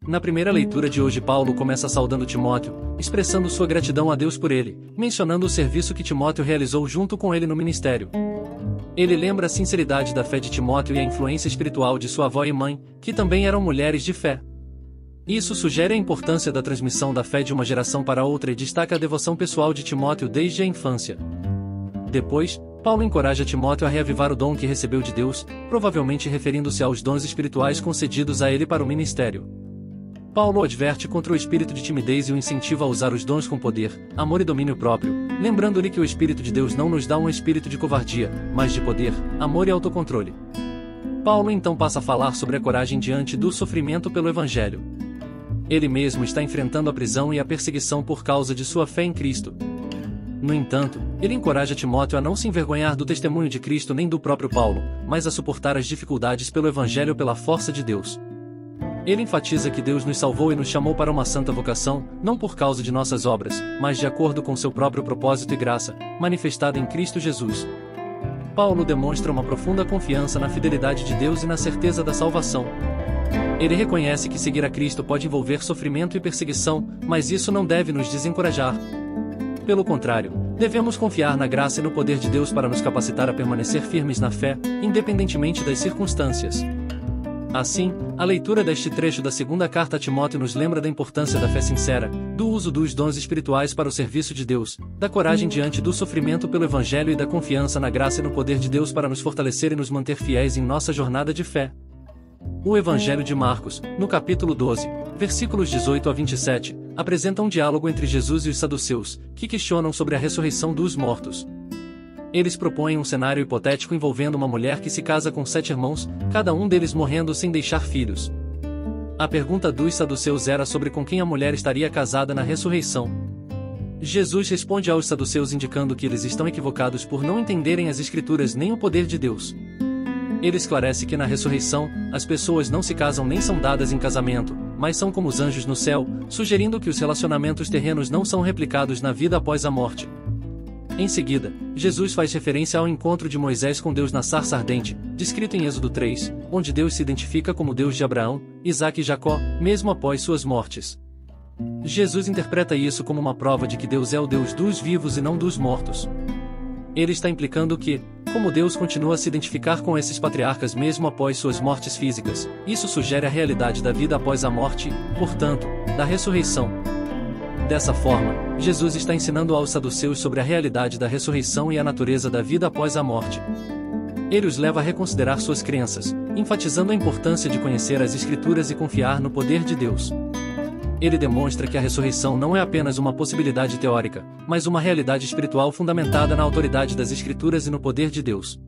Na primeira leitura de hoje, Paulo começa saudando Timóteo, expressando sua gratidão a Deus por ele, mencionando o serviço que Timóteo realizou junto com ele no ministério. Ele lembra a sinceridade da fé de Timóteo e a influência espiritual de sua avó e mãe, que também eram mulheres de fé. Isso sugere a importância da transmissão da fé de uma geração para outra e destaca a devoção pessoal de Timóteo desde a infância. Depois, Paulo encoraja Timóteo a reavivar o dom que recebeu de Deus, provavelmente referindo-se aos dons espirituais concedidos a ele para o ministério. Paulo adverte contra o espírito de timidez e o incentiva a usar os dons com poder, amor e domínio próprio, lembrando-lhe que o Espírito de Deus não nos dá um espírito de covardia, mas de poder, amor e autocontrole. Paulo então passa a falar sobre a coragem diante do sofrimento pelo Evangelho. Ele mesmo está enfrentando a prisão e a perseguição por causa de sua fé em Cristo. No entanto, ele encoraja Timóteo a não se envergonhar do testemunho de Cristo nem do próprio Paulo, mas a suportar as dificuldades pelo Evangelho pela força de Deus. Ele enfatiza que Deus nos salvou e nos chamou para uma santa vocação, não por causa de nossas obras, mas de acordo com seu próprio propósito e graça, manifestada em Cristo Jesus. Paulo demonstra uma profunda confiança na fidelidade de Deus e na certeza da salvação. Ele reconhece que seguir a Cristo pode envolver sofrimento e perseguição, mas isso não deve nos desencorajar. Pelo contrário, devemos confiar na graça e no poder de Deus para nos capacitar a permanecer firmes na fé, independentemente das circunstâncias. Assim, a leitura deste trecho da segunda carta a Timóteo nos lembra da importância da fé sincera, do uso dos dons espirituais para o serviço de Deus, da coragem diante do sofrimento pelo Evangelho e da confiança na graça e no poder de Deus para nos fortalecer e nos manter fiéis em nossa jornada de fé. O Evangelho de Marcos, no capítulo 12, versículos 18 a 27, apresenta um diálogo entre Jesus e os saduceus, que questionam sobre a ressurreição dos mortos. Eles propõem um cenário hipotético envolvendo uma mulher que se casa com 7 irmãos, cada um deles morrendo sem deixar filhos. A pergunta dos saduceus era sobre com quem a mulher estaria casada na ressurreição. Jesus responde aos saduceus indicando que eles estão equivocados por não entenderem as Escrituras nem o poder de Deus. Ele esclarece que na ressurreição, as pessoas não se casam nem são dadas em casamento, mas são como os anjos no céu, sugerindo que os relacionamentos terrenos não são replicados na vida após a morte. Em seguida, Jesus faz referência ao encontro de Moisés com Deus na sarça ardente, descrito em Êxodo 3, onde Deus se identifica como Deus de Abraão, Isaque e Jacó, mesmo após suas mortes. Jesus interpreta isso como uma prova de que Deus é o Deus dos vivos e não dos mortos. Ele está implicando que, como Deus continua a se identificar com esses patriarcas mesmo após suas mortes físicas, isso sugere a realidade da vida após a morte, portanto, da ressurreição. Dessa forma, Jesus está ensinando aos saduceus sobre a realidade da ressurreição e a natureza da vida após a morte. Ele os leva a reconsiderar suas crenças, enfatizando a importância de conhecer as Escrituras e confiar no poder de Deus. Ele demonstra que a ressurreição não é apenas uma possibilidade teórica, mas uma realidade espiritual fundamentada na autoridade das Escrituras e no poder de Deus.